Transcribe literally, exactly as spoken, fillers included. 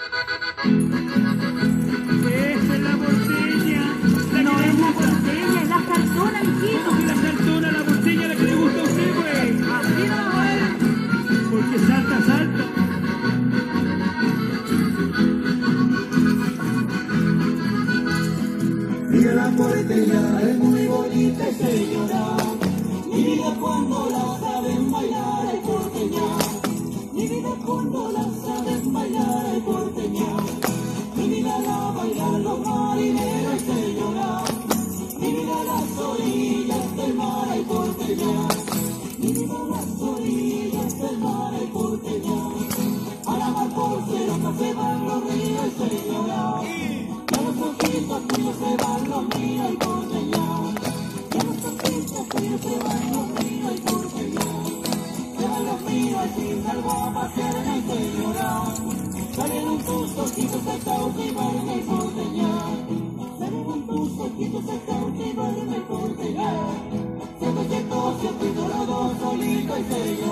Esa es la porteña. La No que le es la gusta. porteña, es la salsona, hijito. ¿Cómo que la saltona, la porteña, la que le gusta a usted, pues? Así no la juega. Porque salta, salta. Mira la porteña, es muy bonita, señora. Mi vida cuando la saben bailar, ay porteña. Mi vida cuando la saben bailar, ay porteña. Mi vida la bailan los marineros, ay señora. Mi vida las orillas del mar, ay porteña. Mi vida las orillas del mar, ay porteña. A la mar por cero no se van los ríos, ay señora. Ya los ojitos tuyos se van los míos, ay porteña. Ya los ojitos tuyos se van los míos, ay porteña. Se van los míos, ay sin algo a pasear, ay señora. Salen un tus ojitos a cautivarme, ay porteña. Salen un tus ojitos a cautivarme, ay porteña. Se me llegó, se pintó los dos solitos, ay señora.